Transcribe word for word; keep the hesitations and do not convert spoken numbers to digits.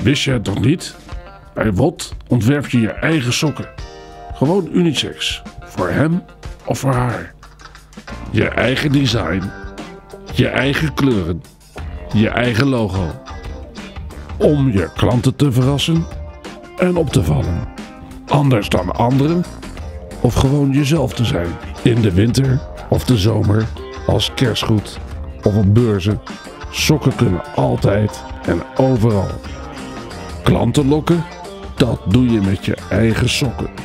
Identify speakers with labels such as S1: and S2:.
S1: Wist je het nog niet? Bij W O T ontwerp je je eigen sokken. Gewoon unisex. Voor hem of voor haar. Je eigen design. Je eigen kleuren. Je eigen logo. Om je klanten te verrassen en op te vallen. Anders dan anderen. Of gewoon jezelf te zijn. In de winter of de zomer. Als kerstgoed of op beurzen. Sokken kunnen altijd en overal. Klanten lokken? Dat doe je met je eigen sokken.